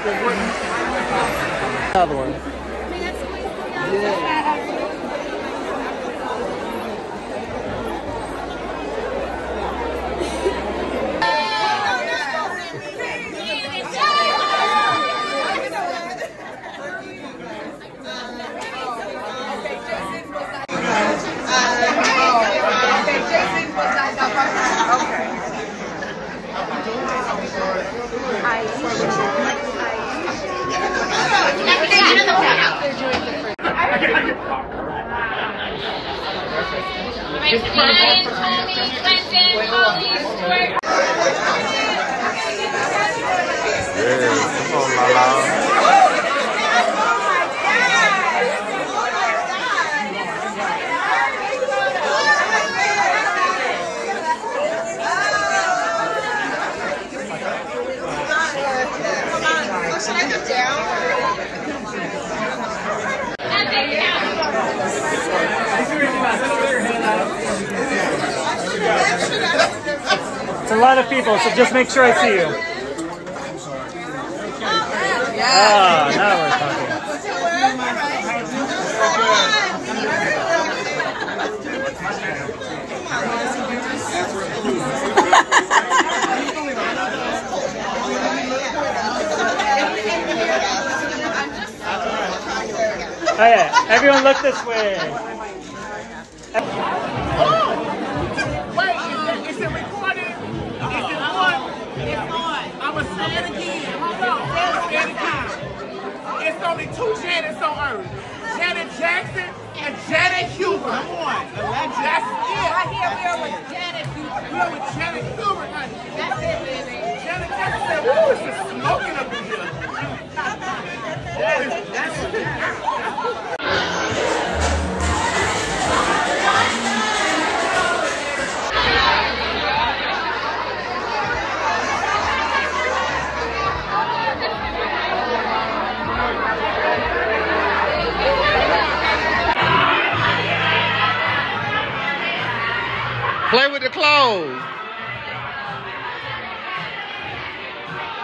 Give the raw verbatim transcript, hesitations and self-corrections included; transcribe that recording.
Another one. Yeah. It's a lot of people, so just make sure I see you. Ah, oh, now we're talking. Oh yeah, everyone look this way. Wait, is it recording? Is it on? It's on. I'm going to say it again. Hold on. Say it again. It's only two Janets on Earth. Janet Jackson and Janet Hubert. Come on. That's it. Right here we're with Janet Hubert. We're with Janet Hubert, honey. That's it, baby. Janet Jackson said, woo, it's just smoking up in here. That is, that's it. Play with the clothes.